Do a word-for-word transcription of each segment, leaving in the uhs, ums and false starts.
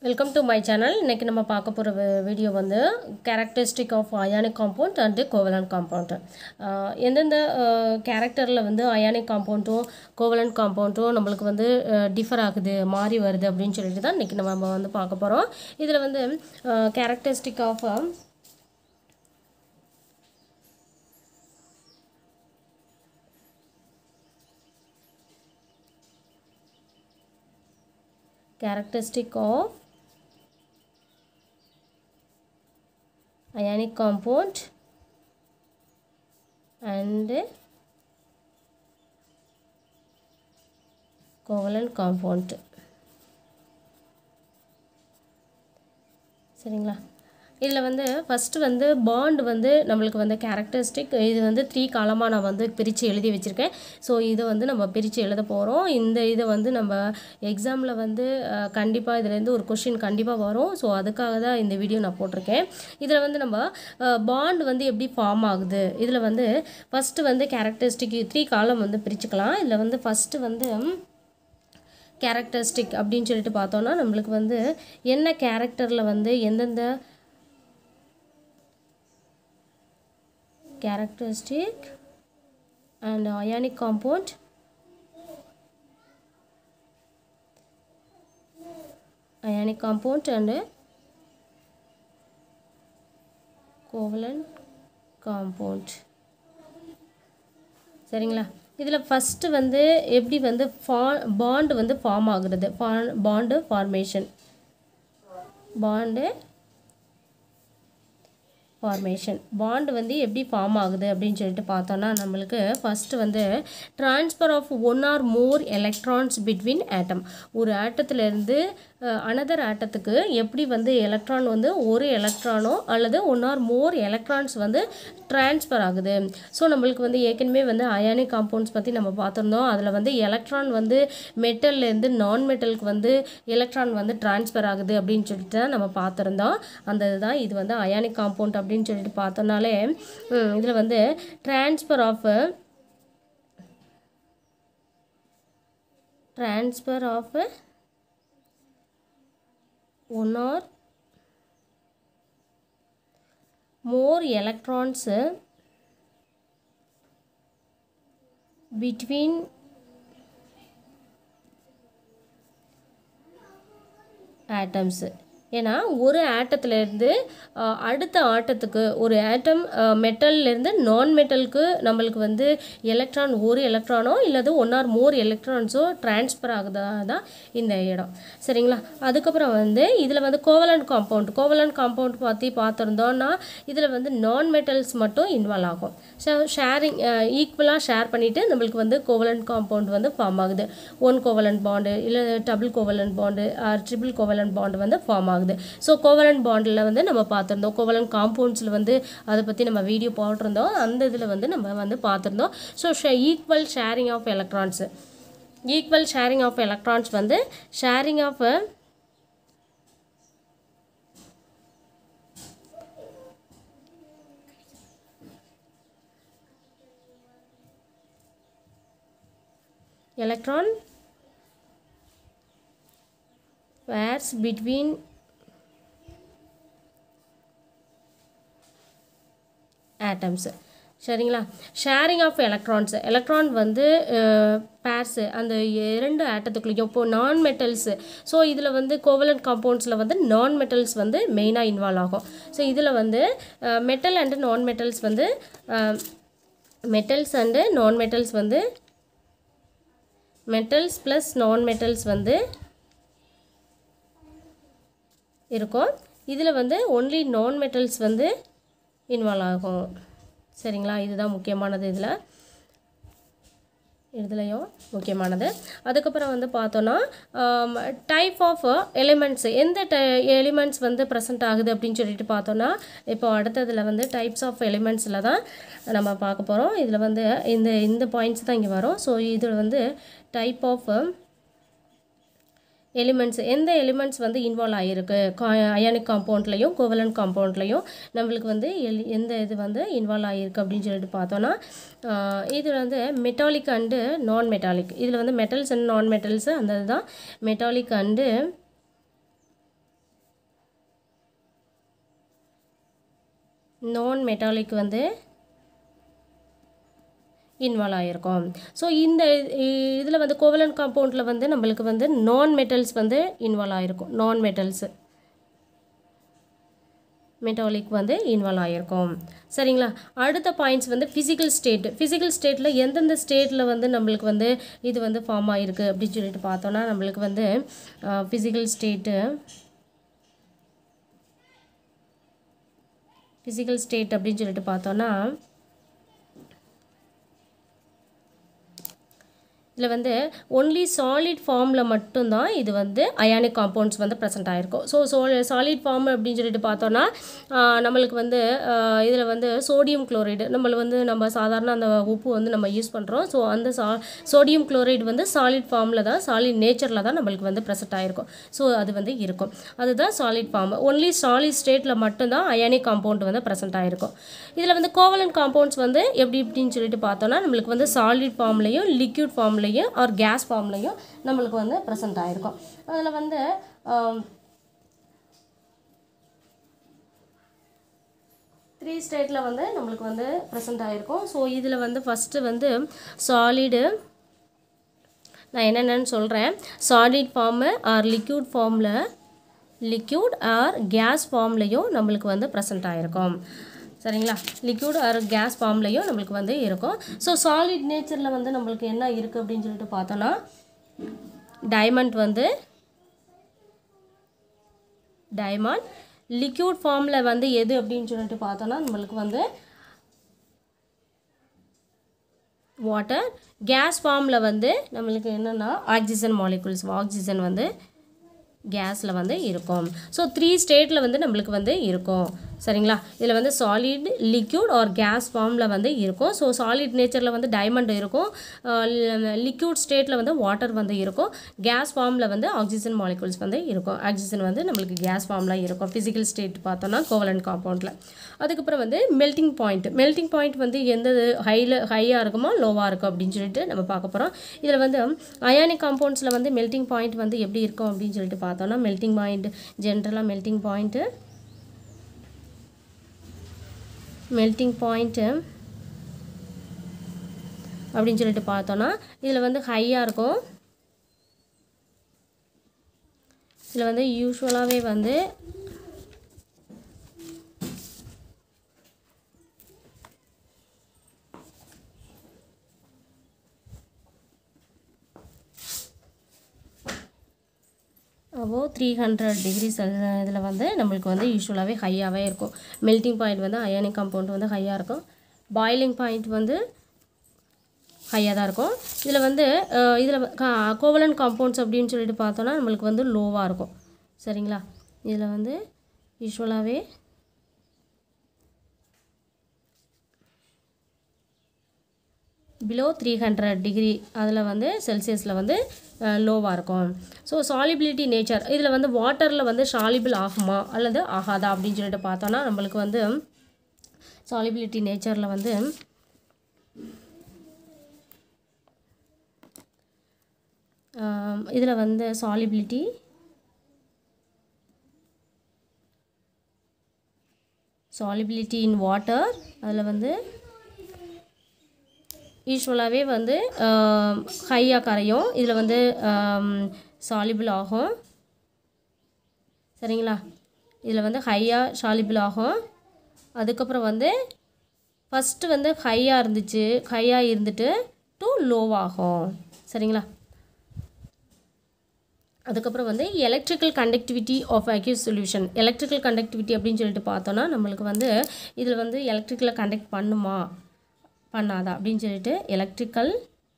Welcome to my channel. இன்னைக்கு நம்ம பார்க்க போற வீடியோ வந்து characteristic of ionic compound and covalent compound. எந்தெந்த characterல வந்து ionic compound covalent compound நமக்கு வந்து differ ஆகுது மாறி வருது அப்படினு சொல்லிட்டு தான் இன்னைக்கு நம்ம வந்து பார்க்க போறோம். இதுல வந்து characteristic of characteristic of ionic compound and covalent compound. சரிங்களா? இதுல வந்து first வந்து bond வந்து நமக்கு வந்து characteristic இது வந்து three காலமா நான் வந்து பிரிச்சு எழுதி வச்சிருக்கேன். சோ இது வந்து நம்ம பிரிச்சு எழுத போறோம். இந்த இத வந்து நம்ம எக்ஸாம்ல வந்து கண்டிப்பா இதுல இருந்து ஒரு क्वेश्चन கண்டிப்பா வரும். சோ அதுக்காக தான் இந்த வீடியோ நான் போட்டுருக்கேன். இதுல வந்து நம்ம bond வந்து எப்படி ஃபார்ம் ஆகுது? இதுல வந்து first வந்து characteristic three காலம் வந்து பிரிச்சுக்கலாம். இதுல வந்து first வந்து characteristic அப்படினு சொல்லிட்டு பார்த்தோம்னா நமக்கு வந்து என்ன characterல வந்து எந்தெந்த characteristic and ionic compound ionic compound and covalent compound. சரிங்களா? இதுல first வந்து எப்படி வந்து bond வந்து ஃபார்ம் ஆகுறது bond formation bond formation bond வந்து எப்படி ஃபார்ம் ஆகுது அப்படினு சொல்லிட்டு பார்த்தோம்னா நமக்கு first வந்து transfer of one or more electrons between atom ஒரு ஆட்டத்துல இருந்து another ஆட்டத்துக்கு எப்படி வந்து எலக்ட்ரான் வந்து ஒரு எலக்ட்ரானோ அல்லது one or more electrons வந்து transfer ஆகுது. சோ நமக்கு வந்து ஏற்கனவே வந்து ionic compounds பத்தி நம்ம பார்த்திருந்தோம். அதுல வந்து எலக்ட்ரான் வந்து மெட்டல்ல இருந்து நான் மெட்டலுக்கு வந்து எலக்ட்ரான் வந்து transfer ஆகுது அப்படினு சொல்லிட்டு நம்ம பார்த்திருந்தோம். அந்த இதுதான் இது வந்து ionic compound அப்படினு சொல்லிட்டு பார்த்தனாலே இதுல வந்து transfer of transfer of one or more electrons between atoms. ஏனா ஒரு ஆட்டத்துல இருந்து அடுத்த ஆட்டத்துக்கு ஒரு ஆட்டம் மெட்டல்ல இருந்து நான் மெட்டலுக்கு நமக்கு வந்து எலக்ட்ரான் ஒரு எலக்ட்ரானோ இல்லது one or more electronsோ ட்ரான்ஸ்ஃபர் ஆகுதா தான் இந்த இடம். சரிங்களா? அதுக்கு அப்புறம் வந்து இதுல வந்து கோவலன்ட் காம்பவுண்ட் கோவலன்ட் காம்பவுண்ட் பத்தி பார்த்திருந்தோம்னா இதுல வந்து நான் மெட்டல்ஸ் மட்டும் இன்வால்வ் ஆகும். ஷேரிங் ஈக்குவலா ஷேர் பண்ணிட்டு நமக்கு வந்து கோவலன்ட் காம்பவுண்ட் வந்து ஃபார்ம் ஆகுது. ஒன் கோவலன்ட் பாண்ட் இல்ல double covalent bond or triple covalent bond வந்து ஃபார்ம் ஆகுது. சோ கோவலன்ட் பாண்ட்ல வந்து நம்ம பார்த்திருந்தோம். கோவலன்ட் காம்பவுண்ட்ஸ்ல வந்து அத பத்தி நம்ம வீடியோ போட்டுருந்தோம். அந்த இதுல வந்து நம்ம வந்து பார்த்திருந்தோம். So equal sharing of electrons equal sharing of electrons வந்து sharing of electron pairs between atoms. சரிங்களா? ஷேரிங் ஆஃப் எலக்ட்ரான்ஸ் எலக்ட்ரான் வந்து பேர்ஸ் அந்த இரண்டு ஆட்டத்துக்குள்ளேயும் இப்போ நான் மெட்டல்ஸ் சோ இதுல வந்து கோவலன்ட் காம்பவுண்ட்ஸ்ல வந்து நான் மெட்டல்ஸ் வந்து மெயினா இன்வால்வ் ஆகும். சோ இதுல வந்து மெட்டல் அண்ட் நான் மெட்டல்ஸ் வந்து மெட்டல்ஸ் அண்ட் நான் மெட்டல்ஸ் வந்து மெட்டல்ஸ் பிளஸ் நான் மெட்டல்ஸ் வந்து இருக்கும். இதுல வந்து only நான் மெட்டல்ஸ் வந்து இன்வால்வ் ஆகும். சரிங்களா? இதுதான் முக்கியமானது இதுல இதுலயும் முக்கியமானது. அதுக்கு அப்புறம் வந்து பார்த்தோம்னா டைப் ஆஃப் எலிமெண்ட்ஸ் எந்த எலிமெண்ட்ஸ் வந்து பிரசன்ட் ஆகுது அப்படினு சொல்லிட்டு பார்த்தோம்னா இப்போ அடுத்ததுல வந்து டைப்ஸ் ஆஃப் எலிமெண்ட்ஸ்ல தான் நம்ம பார்க்க போறோம். இதுல வந்து இந்த இந்த பாயிண்ட்ஸ் தான் இங்க வரும். சோ இதுல வந்து டைப் ஆஃப் எலிமெண்ட்ஸ் எந்த எலிமெண்ட்ஸ் வந்து இன்வால்வ் ஆயிருக்கு அயானிக் காம்பவுண்ட்லயும் கோவலன்ட் காம்பவுண்ட்லயும் நமக்கு வந்து எந்த இது வந்து இன்வால்வ் ஆயிருக்கு அப்படினு சொல்லிட்டு பார்த்தோம்னா இது வந்து மெட்டாலிக் அண்ட் நான் மெட்டாலிக் இதுல வந்து மெட்டல்ஸ் அண்ட் நான் மெட்டல்ஸ் அந்த இதுதான் மெட்டாலிக் அண்ட் நான் மெட்டாலிக் வந்து இன்வால்வ் ஆகிருக்கும். ஸோ இந்த இதில் வந்து கோவலன்ட் காம்பவுண்டில் வந்து நம்மளுக்கு வந்து நான் மெட்டல்ஸ் வந்து இன்வால்வ் ஆகிருக்கும். நான் மெட்டல்ஸு மெட்டாலிக் வந்து இன்வால்வ் ஆகிருக்கும். சரிங்களா. அடுத்த பாயிண்ட்ஸ் வந்து ஃபிசிக்கல் ஸ்டேட். ஃபிசிக்கல் ஸ்டேட்டில் எந்தெந்த ஸ்டேட்டில் வந்து நம்மளுக்கு வந்து இது வந்து ஃபார்ம் ஆகிருக்கு அப்படின்னு சொல்லிட்டு பார்த்தோன்னா நம்மளுக்கு வந்து ஃபிசிக்கல் ஸ்டேட்டு ஃபிசிக்கல் ஸ்டேட் அப்படின்னு சொல்லிட்டு பார்த்தோன்னா இதில் வந்து ஒன்லி சாலிட் ஃபார்மில் மட்டும்தான் இது வந்து அயானிக் காம்பவுண்ட்ஸ் வந்து ப்ரெசென்ட் ஆகிருக்கும். ஸோ சோ சாலிட் ஃபார்ம் அப்படின்னு சொல்லிட்டு பார்த்தோன்னா நம்மளுக்கு வந்து இதில் வந்து சோடியம் குளோரைடு நம்மளை வந்து நம்ம சாதாரண அந்த உப்பு வந்து நம்ம யூஸ் பண்ணுறோம். ஸோ அந்த சா சோடியம் குளோரைடு வந்து சாலிட் ஃபார்மில் தான் சாலிட் நேச்சரில் தான் நம்மளுக்கு வந்து ப்ரெசென்ட் ஆகிருக்கும். ஸோ அது வந்து இருக்கும். அதுதான் சாலிட் ஃபார்ம். ஒன்லி சாலிட் ஸ்டேட்டில் மட்டும்தான் அயானிக் காம்பவுண்ட் வந்து ப்ரெசென்ட் ஆகிருக்கும். இதில் வந்து கோவலன்ட் காம்பவுண்ட்ஸ் வந்து எப்படி இப்படின்னு சொல்லிட்டு பார்த்தோன்னா நம்மளுக்கு வந்து சாலிட் ஃபார்ம்லேயும் லிக்யூட் ஃபார்ம்லேயும் ஆர் கேஸ் ஃபார்ம்லேயும் நம்மளுக்கு வந்து ப்ரெசென்ட் ஆகிருக்கும். அதில் வந்து த்ரீ ஸ்டேட்டில் வந்து நம்மளுக்கு வந்து ப்ரெசென்ட் ஆகிருக்கும். ஸோ இதில் வந்து ஃபஸ்ட்டு வந்து சாலிடு நான் என்னென்னு சொல்கிறேன். சாலிட் ஃபார்மு ஆர் லிக்யூட் ஃபார்மில் லிக்யூட் ஆர் கேஸ் ஃபார்ம்லேயும் நம்மளுக்கு வந்து ப்ரெசென்ட் ஆகிருக்கும். சரிங்களா. லிக்யூட் ஆர் கேஸ் ஃபார்ம்லேயும் நம்மளுக்கு வந்து இருக்கும். ஸோ சாலிட் நேச்சரில் வந்து நம்மளுக்கு என்ன இருக்குது அப்படின்னு சொல்லிட்டு பார்த்தோன்னா டைமண்ட் வந்து டைமண்ட் லிக்யூட் ஃபார்மில் வந்து எது அப்படின்னு சொல்லிட்டு பார்த்தோன்னா நம்மளுக்கு வந்து வாட்டர். கேஸ் ஃபார்மில் வந்து நம்மளுக்கு என்னென்னா ஆக்சிஜன் மாலிகுல்ஸ் ஆக்சிஜன் வந்து கேஸில் வந்து இருக்கும். ஸோ த்ரீ ஸ்டேட்டில் வந்து நம்மளுக்கு வந்து இருக்கும். சரிங்களா. இதில் வந்து சாலிட் லிக்யூட் ஆர் கேஸ் ஃபார்மில் வந்து இருக்கும். ஸோ சாலிட் நேச்சரில் வந்து டைமண்ட் இருக்கும். லிக்யூட் ஸ்டேட்டில் வந்து வாட்டர் வந்து இருக்கும். கேஸ் ஃபார்மில் வந்து ஆக்சிஜன் மாலிகுல்ஸ் வந்து இருக்கும். ஆக்சிஜன் வந்து நம்மளுக்கு கேஸ் ஃபார்மில் இருக்கும். ஃபிசிக்கல் ஸ்டேட் பார்த்தோன்னா கோவலன்ட் காம்பவுண்டில். அதுக்கப்புறம் வந்து மெல்டிங் பாயிண்ட். மெல்டிங் பாயிண்ட் வந்து எந்த ஹையில் ஹையாக இருக்குமோ லோவாக இருக்கும் அப்படின்னு சொல்லிட்டு நம்ம பார்க்க போகிறோம். இதில் வந்து அயானிக் காம்பவுண்ட்ஸில் வந்து மெல்டிங் பாயிண்ட் வந்து எப்படி இருக்கும் அப்படின்னு சொல்லிட்டு பார்த்தோன்னா மெல்டிங் பாயிண்ட் ஜென்ரலாக மெல்டிங் பாயிண்ட்டு மெல்டிங் பாயிண்ட்டு அப்படின்னு சொல்லிட்டு பார்த்தோன்னா இதில் வந்து ஹையாக இருக்கும். இதில் வந்து யூஸ்வலாகவே வந்து அபோவ் த்ரீ ஹண்ட்ரட் டிகிரி செல் இதில் வந்து நம்மளுக்கு வந்து யூஸ்வலாகவே ஹையாகவே இருக்கும். மெல்டிங் பாயிண்ட் வந்து அயானிக் காம்பவுண்ட் வந்து ஹையாக இருக்கும். பாயிலிங் பாயிண்ட் வந்து ஹையாக தான் இருக்கும். இதில் வந்து இதில் கோவலன்ட் காம்பவுண்ட்ஸ் அப்படின்னு சொல்லிட்டு பார்த்தோன்னா நம்மளுக்கு வந்து லோவாக இருக்கும். சரிங்களா. இதில் வந்து யூஸ்வலாகவே பிலோ த்ரீ ஹண்ட்ரட் டிகிரி அதில் வந்து செல்சியஸில் வந்து லோவாக இருக்கும். ஸோ சாலிபிலிட்டி நேச்சர் இதில் வந்து வாட்டரில் வந்து சாலிபிள் ஆகுமா அல்லது ஆகாதா அப்படின்னு சொல்லிட்டு பார்த்தோன்னா நம்மளுக்கு வந்து சாலிபிலிட்டி நேச்சரில் வந்து இதில் வந்து சாலிபிலிட்டி சாலிபிலிட்டி இன் வாட்டர் அதில் வந்து யூஸ்வலாகவே வந்து ஹையாக கரையும். இதில் வந்து சாலிபிள் ஆகும். சரிங்களா. இதில் வந்து ஹையாக சாலிபிள் ஆகும். அதுக்கப்புறம் வந்து ஃபஸ்ட்டு வந்து ஹையாக இருந்துச்சு ஹையாக இருந்துட்டு டு லோவாகும். சரிங்களா. அதுக்கப்புறம் வந்து electrical conductivity of aqueous solution. Electrical conductivity அப்படின்னு சொல்லிட்டு பார்த்தோன்னா நம்மளுக்கு வந்து இதில் வந்து எலக்ட்ரிக்கலை கண்டக்ட் பண்ணுமா பண்ணாதா அப்படின்னு சொல்லிட்டு எலக்ட்ரிக்கல்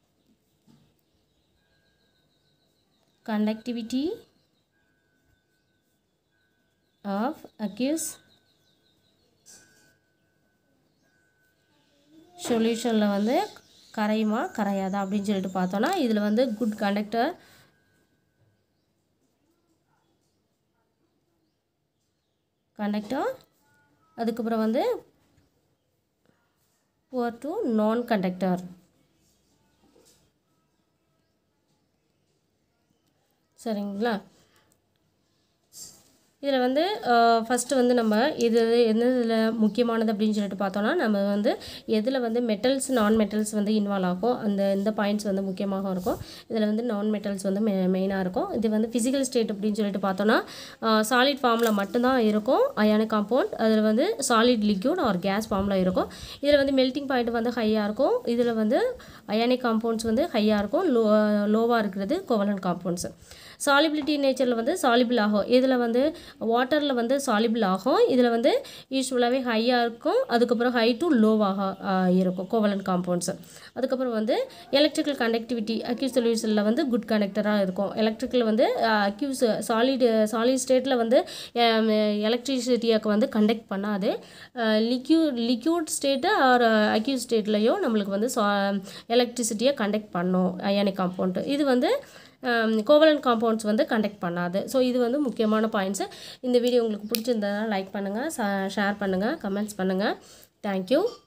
கண்டக்டிவிட்டி ஆஃப் அக்யூஸ் சொல்யூஷனில் வந்து கரையுமா கரையாதா அப்படின்னு சொல்லிட்டு பார்த்தோன்னா இதில் வந்து குட் கண்டக்டர் கண்டக்டர் அதுக்கப்புறம் வந்து poor to non conductor. சரிங்களா. இதில் வந்து ஃபஸ்ட்டு வந்து நம்ம இது எந்த இதில் முக்கியமானது அப்படின்னு சொல்லிட்டு பார்த்தோன்னா நம்ம வந்து எதில் வந்து மெட்டல்ஸ் நான் மெட்டல்ஸ் வந்து இன்வால்வ் ஆகும் அந்த இந்த பாயிண்ட்ஸ் வந்து முக்கியமாக இருக்கும். இதில் வந்து நான் மெட்டல்ஸ் வந்து மெ மெயினாக இருக்கும். இது வந்து ஃபிசிக்கல் ஸ்டேட் அப்படின்னு சொல்லிட்டு பார்த்தோன்னா சாலிட் ஃபார்மில் மட்டும்தான் இருக்கும் அயானிக் காம்பவுண்ட். அதில் வந்து சாலிட் லிக்யூட் ஆர் கேஸ் ஃபார்மில் இருக்கும். இதில் வந்து மெல்ட்டிங் பாயிண்ட் வந்து ஹையாக இருக்கும். இதில் வந்து அயானிக் காம்பவுண்ட்ஸ் வந்து ஹையாக இருக்கும். லோ லோவாக இருக்கிறது கோவலன்ட் காம்பவுண்ட்ஸ். சாலிபிலிட்டி நேச்சரில் வந்து சாலிபிள் ஆகும். இதில் வந்து வாட்டரில் வந்து சாலிபிள் ஆகும். இதில் வந்து யூஸ்வலாகவே ஹையாக இருக்கும். அதுக்கப்புறம் ஹை டு லோவாக இருக்கும் கோவலன்ட் காம்பவுண்ட்ஸ். அதுக்கப்புறம் வந்து எலக்ட்ரிக்கல் கண்டக்டிவிட்டி அக்யூஸ் சொல்யூஷனில் வந்து குட் கண்டக்டராக இருக்கும். எலக்ட்ரிக்கல் வந்து அக்யூஸ் சாலிட் சாலிட் ஸ்டேட்டில் வந்து எலக்ட்ரிசிட்டியை வந்து கண்டக்ட் பண்ணாது. Liquid liquid state or aqueous ஸ்டேட்லேயும் நம்மளுக்கு வந்து சா எலக்ட்ரிசிட்டியை கண்டக்ட் பண்ணும் அயானிக் காம்பவுண்ட். இது வந்து கோவலன்ட் காம்பவுண்ட்ஸ் வந்து கண்டக்ட் பண்ணாது. ஸோ இது வந்து முக்கியமான பாயிண்ட்ஸு. இந்த வீடியோ உங்களுக்கு பிடிச்சிருந்ததுனா லைக் பண்ணுங்கள், ஷேர் பண்ணுங்கள், கமெண்ட்ஸ் பண்ணுங்கள். தேங்க்யூ.